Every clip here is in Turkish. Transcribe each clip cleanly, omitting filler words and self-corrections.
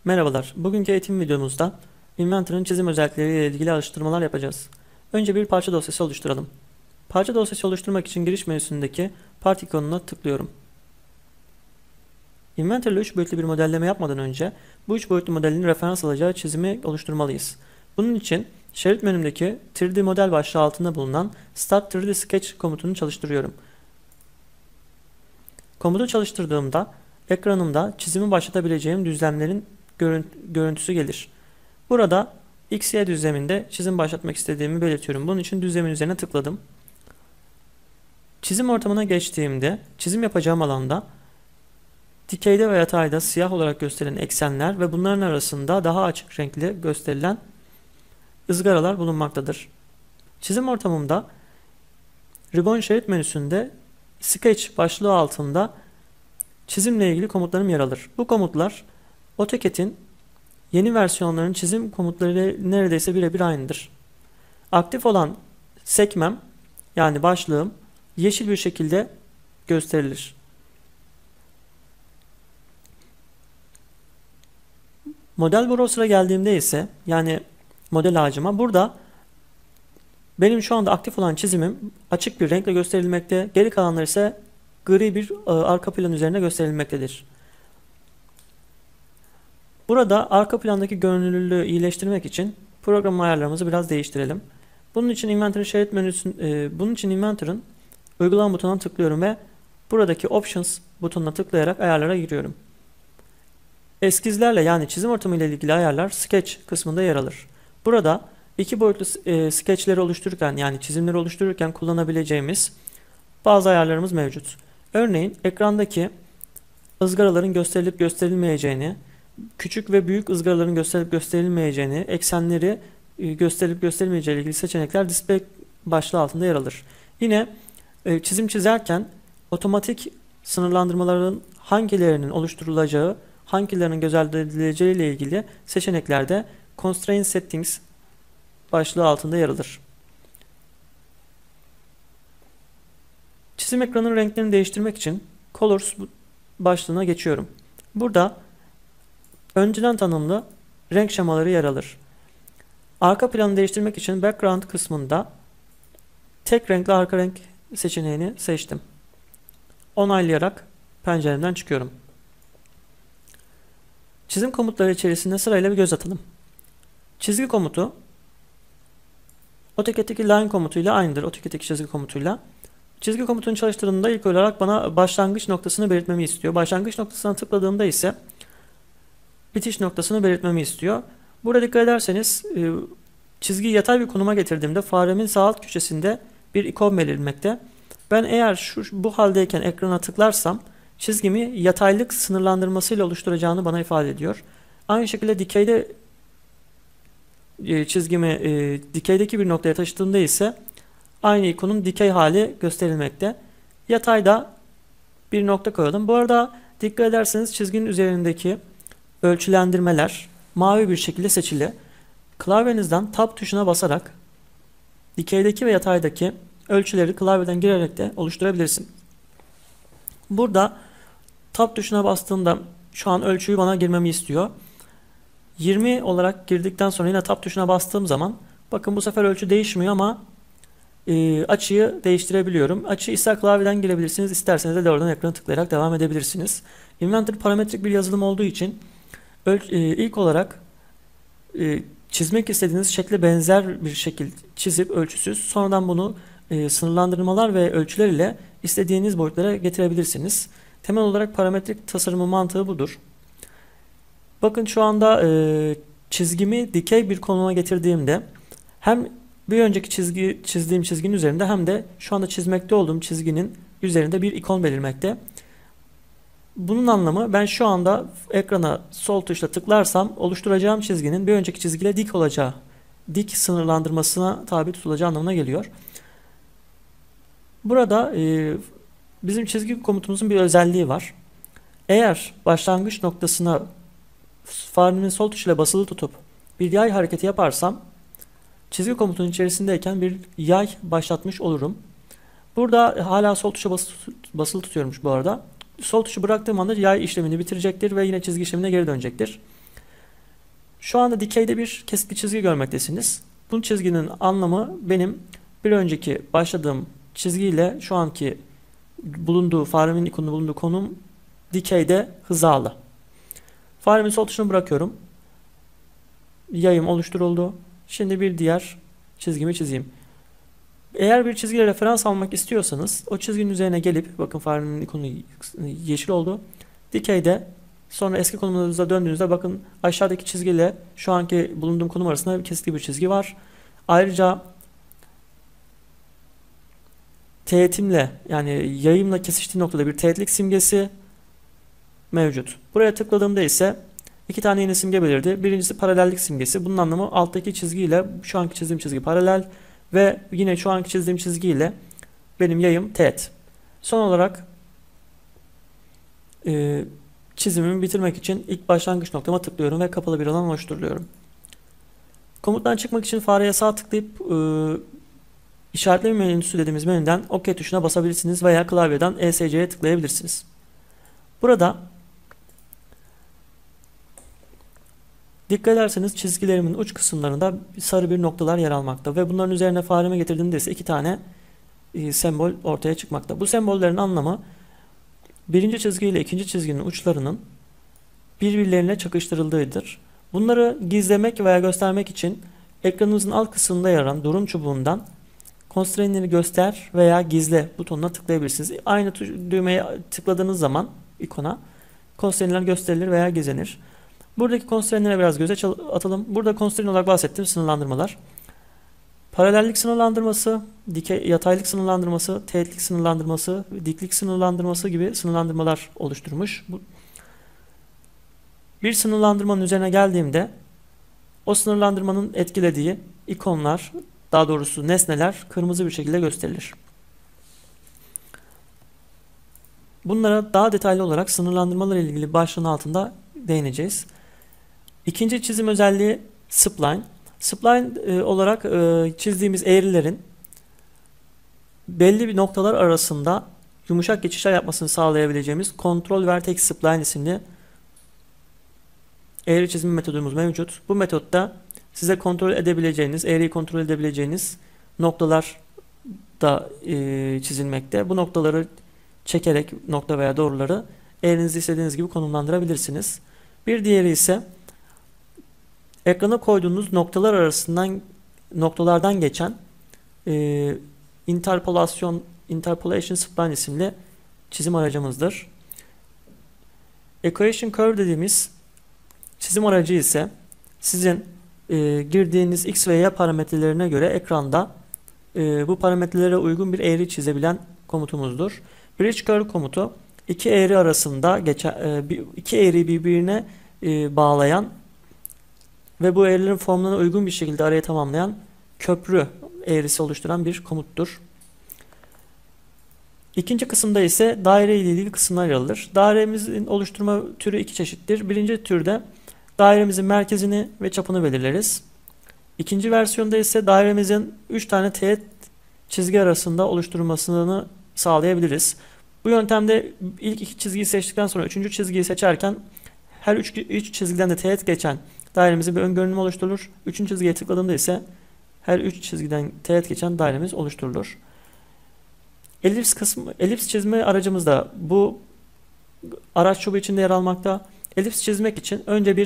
Merhabalar, bugünkü eğitim videomuzda Inventor'ın çizim özellikleriyle ilgili alıştırmalar yapacağız. Önce bir parça dosyası oluşturalım. Parça dosyası oluşturmak için giriş menüsündeki Part ikonuna tıklıyorum. Inventor ile 3 boyutlu bir modelleme yapmadan önce bu 3 boyutlu modelin referans alacağı çizimi oluşturmalıyız. Bunun için şerit menümdeki 3D model başlığı altında bulunan Start 3D Sketch komutunu çalıştırıyorum. Komutu çalıştırdığımda ekranımda çizimi başlatabileceğim düzlemlerin görüntüsü gelir. Burada X-Y düzleminde çizim başlatmak istediğimi belirtiyorum. Bunun için düzlemin üzerine tıkladım. Çizim ortamına geçtiğimde çizim yapacağım alanda dikeyde ve yatayda siyah olarak gösterilen eksenler ve bunların arasında daha açık renkli gösterilen ızgaralar bulunmaktadır. Çizim ortamımda Ribbon şerit menüsünde Sketch başlığı altında çizimle ilgili komutlarım yer alır. Bu komutlar AutoCAD'in yeni versiyonlarının çizim komutları neredeyse birebir aynıdır. Aktif olan sekmem yani başlığım yeşil bir şekilde gösterilir. Model browser'a geldiğimde ise yani model ağacıma burada benim şu anda aktif olan çizimim açık bir renkle gösterilmekte. Geri kalanlar ise gri bir arka plan üzerine gösterilmektedir. Burada arka plandaki görünürlüğü iyileştirmek için program ayarlarımızı biraz değiştirelim. Bunun için Inventor'ın uygulama butonuna tıklıyorum ve buradaki Options butonuna tıklayarak ayarlara giriyorum. Eskizlerle yani çizim ortamı ile ilgili ayarlar Sketch kısmında yer alır. Burada iki boyutlu sketchleri oluştururken yani çizimleri oluştururken kullanabileceğimiz bazı ayarlarımız mevcut. Örneğin ekrandaki ızgaraların gösterilip gösterilmeyeceğini, küçük ve büyük ızgaraların gösterilip gösterilmeyeceğini, eksenleri gösterilip gösterilmeyeceği ile ilgili seçenekler display başlığı altında yer alır. Yine çizim çizerken otomatik sınırlandırmaların hangilerinin oluşturulacağı, hangilerinin gözetileceği ile ilgili seçeneklerde Constraint Settings başlığı altında yer alır. Çizim ekranının renklerini değiştirmek için Colors başlığına geçiyorum. Burada önceden tanımlı renk şemaları yer alır. Arka planı değiştirmek için Background kısmında tek renkli arka renk seçeneğini seçtim. Onaylayarak penceremden çıkıyorum. Çizim komutları içerisinde sırayla bir göz atalım. Çizgi komutu AutoCAD'deki line komutuyla aynıdır. AutoCAD'deki çizgi komutuyla. Çizgi komutunu çalıştırdığımda ilk olarak bana başlangıç noktasını belirtmemi istiyor. Başlangıç noktasına tıkladığımda ise bitiş noktasını belirtmemi istiyor. Burada dikkat ederseniz çizgiyi yatay bir konuma getirdiğimde faremin sağ alt köşesinde bir ikon belirmekte. Ben eğer bu haldeyken ekrana tıklarsam çizgimi yataylık sınırlandırmasıyla oluşturacağını bana ifade ediyor. Aynı şekilde dikeyde çizgimi dikeydeki bir noktaya taşıdığımda ise aynı ikonun dikey hali gösterilmekte. Yatayda bir nokta koyalım. Bu arada dikkat ederseniz çizginin üzerindeki ölçülendirmeler mavi bir şekilde seçili. Klavyenizden Tab tuşuna basarak dikeydeki ve yataydaki ölçüleri klavyeden girerek de oluşturabilirsin. Burada Tab tuşuna bastığımda şu an ölçüyü bana girmemi istiyor. 20 olarak girdikten sonra yine Tab tuşuna bastığım zaman bakın bu sefer ölçü değişmiyor ama açıyı değiştirebiliyorum. Açıyı ister klavyeden girebilirsiniz, isterseniz de oradan ekrana tıklayarak devam edebilirsiniz. Inventor parametrik bir yazılım olduğu için ilk olarak çizmek istediğiniz şekle benzer bir şekil çizip ölçüsüz sonradan bunu sınırlandırmalar ve ölçüler ile istediğiniz boyutlara getirebilirsiniz. Temel olarak parametrik tasarımı mantığı budur. Bakın şu anda çizgimi dikey bir konuma getirdiğimde hem bir önceki çizdiğim çizginin üzerinde hem de şu anda çizmekte olduğum çizginin üzerinde bir ikon belirmekte. Bunun anlamı ben şu anda ekrana sol tuşla tıklarsam oluşturacağım çizginin bir önceki çizgiyle dik olacağı, dik sınırlandırmasına tabi tutulacağı anlamına geliyor. Burada bizim çizgi komutumuzun bir özelliği var. Eğer başlangıç noktasına farenin sol tuşuyla basılı tutup bir yay hareketi yaparsam çizgi komutunun içerisindeyken bir yay başlatmış olurum. Burada hala sol tuşa basılı tutuyormuş bu arada. Sol tuşu bıraktığım anda yay işlemini bitirecektir ve yine çizgi işlemine geri dönecektir. Şu anda dikeyde bir kesik bir çizgi görmektesiniz. Bu çizginin anlamı benim bir önceki başladığım çizgiyle şu anki faremin ikonunun bulunduğu konum dikeyde hizalı. Faremin sol tuşunu bırakıyorum. Yayım oluşturuldu. Şimdi bir diğer çizgimi çizeyim. Eğer bir çizgiyle referans almak istiyorsanız o çizginin üzerine gelip, bakın faremin ikonu yeşil oldu. Dikeyde, sonra eski konumunuza döndüğünüzde bakın aşağıdaki çizgiyle şu anki bulunduğum konum arasında kesik bir çizgi var. Ayrıca teğetimle, yani yayımla kesiştiği noktada bir teğetlik simgesi mevcut. Buraya tıkladığımda ise iki tane yeni simge belirdi. Birincisi paralellik simgesi. Bunun anlamı alttaki çizgiyle şu anki çizdiğim çizgi paralel ve yine şu anki çizdiğim çizgiyle benim yayım teğet. Son olarak çizimimi bitirmek için ilk başlangıç noktama tıklıyorum ve kapalı bir alan oluşturuyorum. Komuttan çıkmak için fareye sağ tıklayıp işaretleme menüsü dediğimiz menüden OK tuşuna basabilirsiniz veya klavyeden ESC'ye tıklayabilirsiniz. Burada dikkat ederseniz çizgilerimin uç kısımlarında sarı bir noktalar yer almakta ve bunların üzerine fareme getirdiğimde ise iki tane sembol ortaya çıkmakta. Bu sembollerin anlamı birinci çizgi ile ikinci çizginin uçlarının birbirlerine çakıştırıldığıdır. Bunları gizlemek veya göstermek için ekranınızın alt kısmında yer alan durum çubuğundan constraint'leri göster veya gizle butonuna tıklayabilirsiniz. Aynı düğmeye tıkladığınız zaman ikona constraint'ler gösterilir veya gizlenir. Buradaki constraint'lere biraz göze atalım. Burada constraint olarak bahsettiğim sınırlandırmalar. Paralellik sınırlandırması, yataylık sınırlandırması, teğetlik sınırlandırması, diklik sınırlandırması gibi sınırlandırmalar oluşturmuş. Bir sınırlandırmanın üzerine geldiğimde o sınırlandırmanın etkilediği ikonlar, daha doğrusu nesneler kırmızı bir şekilde gösterilir. Bunlara daha detaylı olarak sınırlandırmalar ile ilgili başlığın altında değineceğiz. İkinci çizim özelliği spline. Spline olarak çizdiğimiz eğrilerin belli bir noktalar arasında yumuşak geçişler yapmasını sağlayabileceğimiz Control Vertex Spline isimli eğri çizim metodumuz mevcut. Bu metotta size kontrol edebileceğiniz, eğriyi kontrol edebileceğiniz noktalar da çizilmekte. Bu noktaları çekerek nokta veya doğruları eğrinizi istediğiniz gibi konumlandırabilirsiniz. Bir diğeri ise ekrana koyduğunuz noktalardan geçen Interpolation Spline isimli çizim aracımızdır. Equation Curve dediğimiz çizim aracı ise sizin girdiğiniz X ve Y parametrelerine göre ekranda bu parametrelere uygun bir eğri çizebilen komutumuzdur. Bridge Curve komutu iki eğri arasında iki eğriyi birbirine bağlayan ve bu eğrilerin formlarına uygun bir şekilde arayı tamamlayan köprü eğrisi oluşturan bir komuttur. İkinci kısımda ise daire ile ilgili kısımlar yer alır. Dairemizin oluşturma türü iki çeşittir. Birinci türde dairemizin merkezini ve çapını belirleriz. İkinci versiyonda ise dairemizin 3 tane teğet çizgi arasında oluşturulmasını sağlayabiliriz. Bu yöntemde ilk iki çizgiyi seçtikten sonra üçüncü çizgiyi seçerken her üç çizgiden de teğet geçen dairemizin bir ön görünümü oluşturulur. Üçüncü çizgiye tıkladığımda ise her üç çizgiden teğet geçen dairemiz oluşturulur. Elips çizme aracımız da bu araç çubuğu içinde yer almakta. Elips çizmek için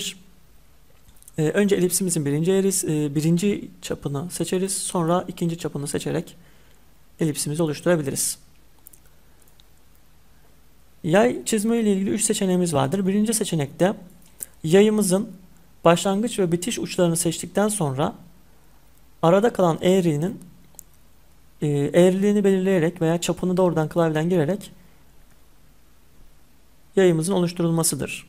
önce elipsimizin birinci çapını seçeriz. Sonra ikinci çapını seçerek elipsimizi oluşturabiliriz. Yay çizme ile ilgili 3 seçeneğimiz vardır. Birinci seçenekte yayımızın başlangıç ve bitiş uçlarını seçtikten sonra arada kalan eğrinin eğriliğini belirleyerek veya çapını doğrudan klavyeden girerek yayımızın oluşturulmasıdır.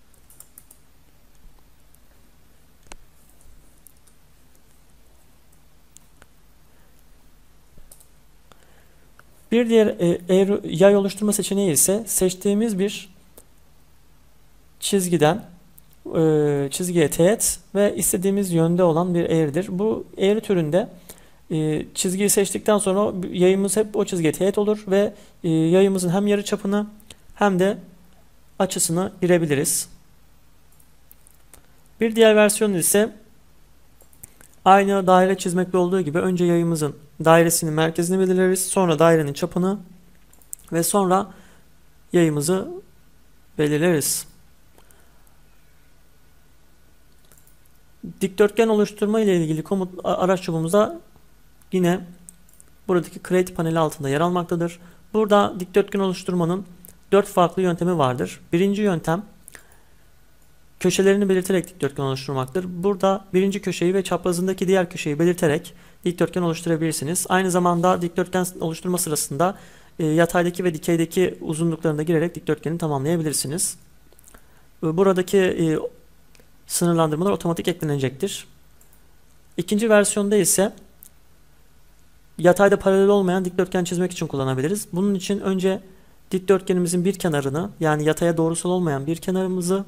Bir diğer yay oluşturma seçeneği ise seçtiğimiz bir çizgiye teğet ve istediğimiz yönde olan bir eğridir. Bu eğri türünde çizgiyi seçtikten sonra yayımız hep o çizgiye teğet olur ve yayımızın hem yarıçapını hem de açısını girebiliriz. Bir diğer versiyonu ise aynı daire çizmekte olduğu gibi önce yayımızın dairesinin merkezini belirleriz. Sonra dairenin çapını ve sonra yayımızı belirleriz. Dikdörtgen oluşturma ile ilgili komut araç çubuğumuzda yine buradaki Create paneli altında yer almaktadır. Burada dikdörtgen oluşturmanın 4 farklı yöntemi vardır. Birinci yöntem köşelerini belirterek dikdörtgen oluşturmaktır. Burada birinci köşeyi ve çaprazındaki diğer köşeyi belirterek dikdörtgen oluşturabilirsiniz. Aynı zamanda dikdörtgen oluşturma sırasında yataydaki ve dikeydeki uzunluklarını da girerek dikdörtgeni tamamlayabilirsiniz. Buradaki sınırlandırmalar otomatik eklenecektir. İkinci versiyonda ise yatayda paralel olmayan dikdörtgen çizmek için kullanabiliriz. Bunun için önce dikdörtgenimizin bir kenarını, yani yataya doğrusal olmayan bir kenarımızı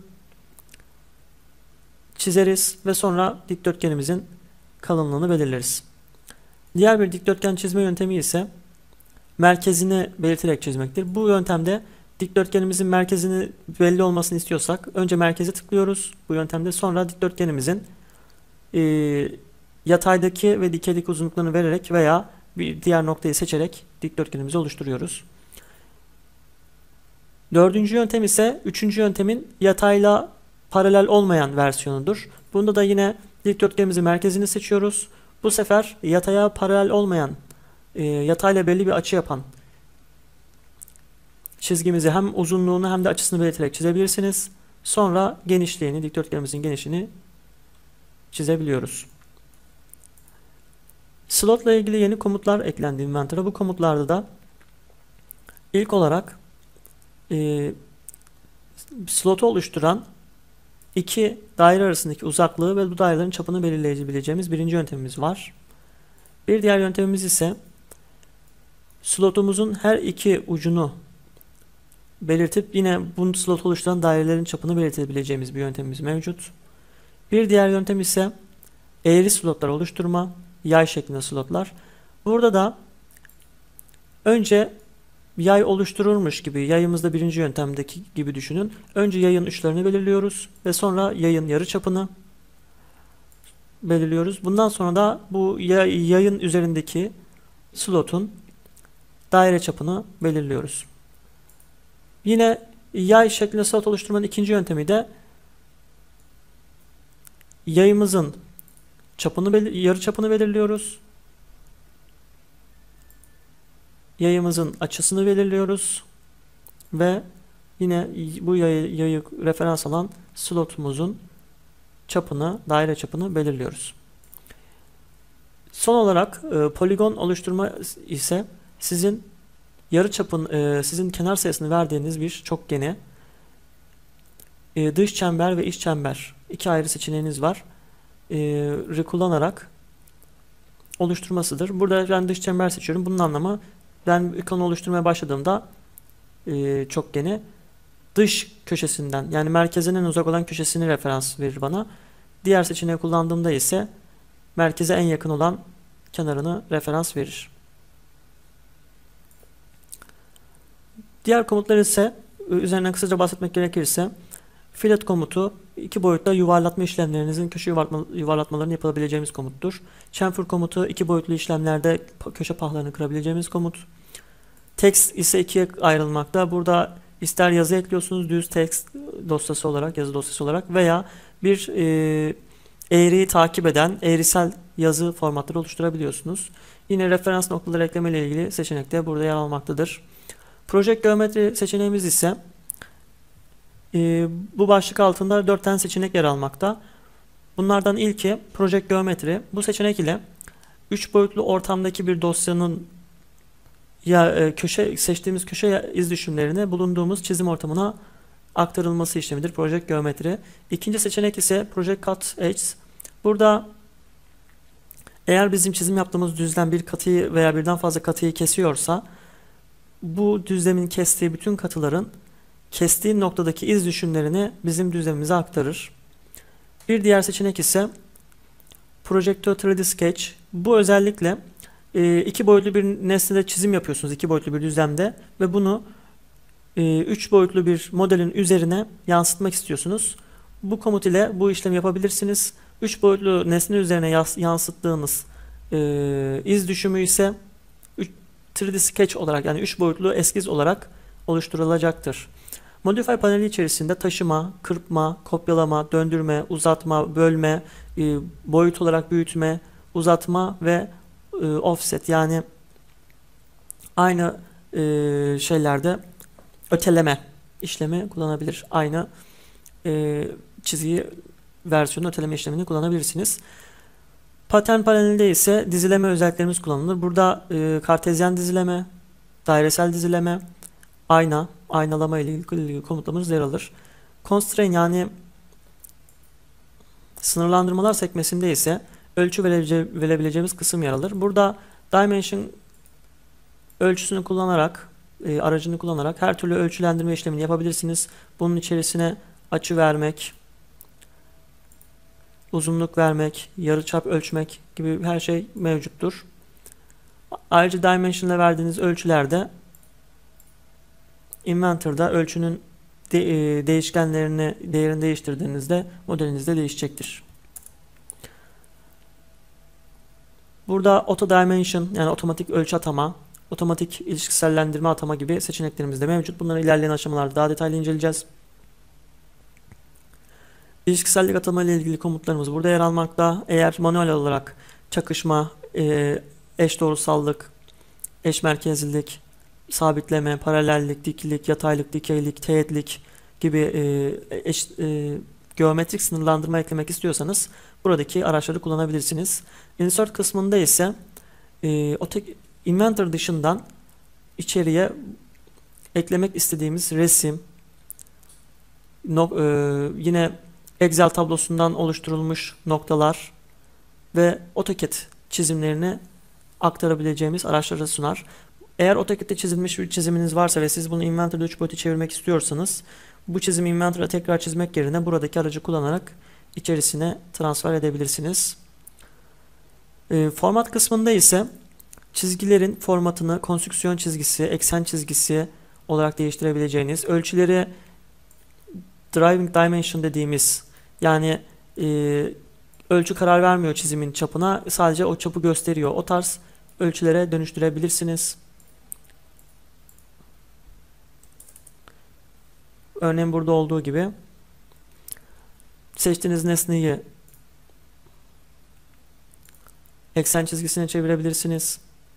çizeriz ve sonra dikdörtgenimizin kalınlığını belirleriz. Diğer bir dikdörtgen çizme yöntemi ise merkezini belirterek çizmektir. Bu yöntemde dikdörtgenimizin merkezini belli olmasını istiyorsak önce merkeze tıklıyoruz bu yöntemde, sonra dikdörtgenimizin yataydaki ve dikeydeki uzunluklarını vererek veya bir diğer noktayı seçerek dikdörtgenimizi oluşturuyoruz. Dördüncü yöntem ise üçüncü yöntemin yatayla paralel olmayan versiyonudur. Bunda da yine dikdörtgenimizin merkezini seçiyoruz. Bu sefer yataya paralel olmayan, yatayla belli bir açı yapan çizgimizi hem uzunluğunu hem de açısını belirterek çizebilirsiniz. Sonra genişliğini, dikdörtgenimizin genişliğini çizebiliyoruz. Slotla ilgili yeni komutlar eklendi inventory'a. Bu komutlarda da ilk olarak slotu oluşturan iki daire arasındaki uzaklığı ve bu dairelerin çapını belirleyebileceğimiz birinci yöntemimiz var. Bir diğer yöntemimiz ise slotumuzun her iki ucunu belirtip yine bu slot oluşturan dairelerin çapını belirtebileceğimiz bir yöntemimiz mevcut. Bir diğer yöntem ise eğri slotlar oluşturma, yay şeklinde slotlar. Burada da önce yay oluştururmuş gibi, yayımızda birinci yöntemdeki gibi düşünün. Önce yayın uçlarını belirliyoruz ve sonra yayın yarıçapını belirliyoruz. Bundan sonra da bu yayın üzerindeki slotun daire çapını belirliyoruz. Yine yay şeklinde slot oluşturmanın ikinci yöntemi de yayımızın yarıçapını belirliyoruz. Yayımızın açısını belirliyoruz ve yine bu yayı referans alan slotumuzun çapını, daire çapını belirliyoruz. Son olarak poligon oluşturma ise sizin yarıçapın, sizin kenar sayısını verdiğiniz bir çokgeni dış çember ve iç çember iki ayrı seçeneğiniz var. Kullanarak oluşturmasıdır. Burada ben dış çember seçiyorum. Bunun anlamı ben ikonu oluşturmaya başladığımda çokgeni dış köşesinden, yani merkezden en uzak olan köşesini referans verir bana. Diğer seçeneği kullandığımda ise merkeze en yakın olan kenarını referans verir. Diğer komutlar ise üzerinden kısaca bahsetmek gerekirse fillet komutu iki boyutta yuvarlatma işlemlerinizin köşe yuvarlatmalarını yapabileceğimiz komuttur. Chamfer komutu iki boyutlu işlemlerde köşe pahlarını kırabileceğimiz komut. Text ise ikiye ayrılmakta. Burada ister yazı ekliyorsunuz düz text dosyası olarak, yazı dosyası olarak veya bir eğriyi takip eden eğrisel yazı formatları oluşturabiliyorsunuz. Yine referans noktaları ekleme ile ilgili seçenek de burada yer almaktadır. Project Geometry seçeneğimiz ise bu başlık altında 4 tane seçenek yer almakta. Bunlardan ilki Project Geometry. Bu seçenek ile 3 boyutlu ortamdaki bir dosyanın seçtiğimiz köşe iz düşümlerini bulunduğumuz çizim ortamına aktarılması işlemidir Project Geometry. İkinci seçenek ise Project Cut Edges. Burada eğer bizim çizim yaptığımız düzlem bir katıyı veya birden fazla katıyı kesiyorsa bu düzlemin kestiği bütün katıların kestiği noktadaki iz düşümlerini bizim düzlemimize aktarır. Bir diğer seçenek ise Projector 3D Sketch. Bu özellikle iki boyutlu bir nesnede çizim yapıyorsunuz, iki boyutlu bir düzlemde ve bunu üç boyutlu bir modelin üzerine yansıtmak istiyorsunuz. Bu komut ile bu işlemi yapabilirsiniz. 3 boyutlu nesne üzerine yansıttığınız iz düşümü ise 3D Sketch olarak, yani 3 boyutlu eskiz olarak oluşturulacaktır. Modify paneli içerisinde taşıma, kırpma, kopyalama, döndürme, uzatma, bölme, boyut olarak büyütme, uzatma ve offset, yani aynı şeylerde öteleme işlemi kullanabilir. Aynı çizgi versiyonu öteleme işlemini kullanabilirsiniz. Pattern panelinde ise dizileme özelliklerimiz kullanılır. Burada kartezyen dizileme, dairesel dizileme, aynalama ile ilgili komutlarımız yer alır. Constraint, yani sınırlandırmalar sekmesinde ise ölçü verebileceğimiz kısım yer alır. Burada dimension ölçüsünü kullanarak, aracını kullanarak her türlü ölçülendirme işlemini yapabilirsiniz. Bunun içerisine açı vermek, uzunluk vermek, yarıçap ölçmek gibi her şey mevcuttur. Ayrıca dimension ile verdiğiniz ölçülerde Inventor'da ölçünün değerini değiştirdiğinizde modeliniz de değişecektir. Burada auto dimension, yani otomatik ölçü atama, otomatik ilişkisellendirme atama gibi seçeneklerimiz de mevcut. Bunları ilerleyen aşamalarda daha detaylı inceleyeceğiz. İlişkisellik atama ile ilgili komutlarımız burada yer almakta. Eğer manuel olarak çakışma, eş doğrusallık, eş merkezlilik, sabitleme, paralellik, diklik, yataylık, dikeylik, teğetlik gibi geometrik sınırlandırma eklemek istiyorsanız buradaki araçları kullanabilirsiniz. Insert kısmında ise Inventor dışından içeriye eklemek istediğimiz resim, yine Excel tablosundan oluşturulmuş noktalar ve AutoCAD çizimlerini aktarabileceğimiz araçları sunar. Eğer AutoCAD'de çizilmiş bir çiziminiz varsa ve siz bunu Inventor'da 3 boyutu çevirmek istiyorsanız, bu çizimi Inventor'a tekrar çizmek yerine buradaki aracı kullanarak içerisine transfer edebilirsiniz. Format kısmında ise çizgilerin formatını konstrüksiyon çizgisi, eksen çizgisi olarak değiştirebileceğiniz, ölçüleri driving dimension dediğimiz, yani ölçü karar vermiyor çizimin çapına, sadece o çapı gösteriyor. O tarz ölçülere dönüştürebilirsiniz. Örneğin burada olduğu gibi seçtiğiniz nesneyi eksen çizgisine çevirebilirsiniz.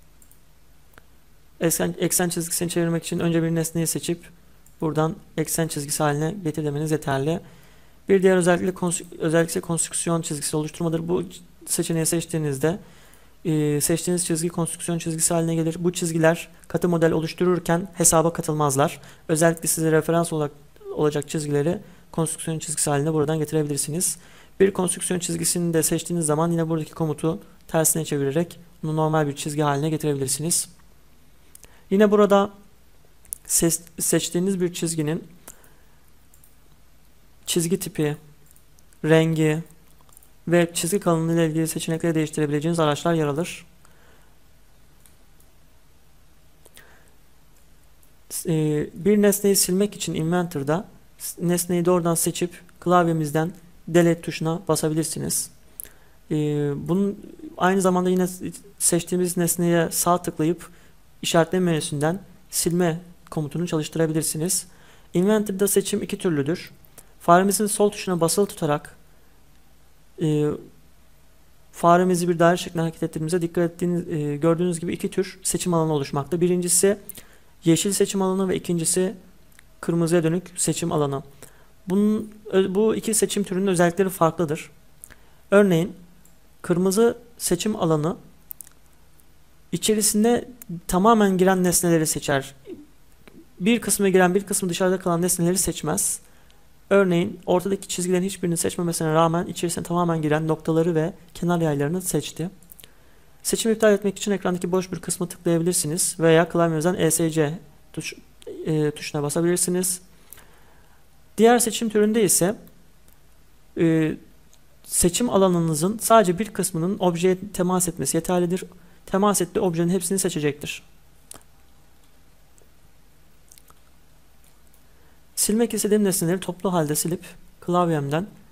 Eksen çizgisini çevirmek için önce bir nesneyi seçip buradan eksen çizgisi haline getirmeniz yeterli. Bir diğer özellik ise konstrüksiyon çizgisi oluşturmadır. Bu seçeneği seçtiğinizde seçtiğiniz çizgi konstrüksiyon çizgisi haline gelir. Bu çizgiler katı model oluştururken hesaba katılmazlar. Özellikle size referans olacak çizgileri konstrüksiyon çizgisi haline buradan getirebilirsiniz. Bir konstrüksiyon çizgisini de seçtiğiniz zaman yine buradaki komutu tersine çevirerek bunu normal bir çizgi haline getirebilirsiniz. Yine burada seçtiğiniz bir çizginin çizgi tipi, rengi ve çizgi kalınlığı ile ilgili seçenekleri değiştirebileceğiniz araçlar yer alır. Bir nesneyi silmek için Inventor'da nesneyi doğrudan seçip klavyemizden Delete tuşuna basabilirsiniz. Bunun aynı zamanda yine seçtiğimiz nesneye sağ tıklayıp işaretleme menüsünden silme komutunu çalıştırabilirsiniz. Inventor'da seçim iki türlüdür. Faremizin sol tuşuna basılı tutarak faremizi bir daire şeklinde hareket ettirdiğimizde gördüğünüz gibi iki tür seçim alanı oluşmakta. Birincisi yeşil seçim alanı ve ikincisi kırmızıya dönük seçim alanı. Bu iki seçim türünün özellikleri farklıdır. Örneğin kırmızı seçim alanı içerisinde tamamen giren nesneleri seçer. Bir kısmı giren, bir kısmı dışarıda kalan nesneleri seçmez. Örneğin ortadaki çizgilerin hiçbirini seçmemesine rağmen içerisine tamamen giren noktaları ve kenar yaylarını seçti. Seçimi iptal etmek için ekrandaki boş bir kısmı tıklayabilirsiniz veya klavyenizden ESC tuşuna basabilirsiniz. Diğer seçim türünde ise seçim alanınızın sadece bir kısmının objeye temas etmesi yeterlidir. Temas ettiği objenin hepsini seçecektir. Silmek istediğim nesneleri toplu halde silip klavyemden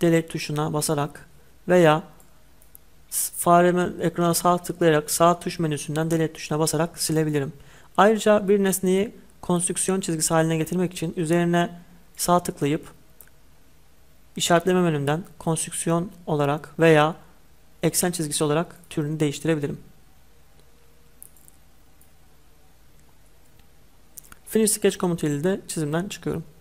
delete tuşuna basarak veya faremin ekrana sağ tıklayarak sağ tuş menüsünden delete tuşuna basarak silebilirim. Ayrıca bir nesneyi konstrüksiyon çizgisi haline getirmek için üzerine sağ tıklayıp işaretleme menümden konstrüksiyon olarak veya eksen çizgisi olarak türünü değiştirebilirim. Finish Sketch komutu ile de çizimden çıkıyorum.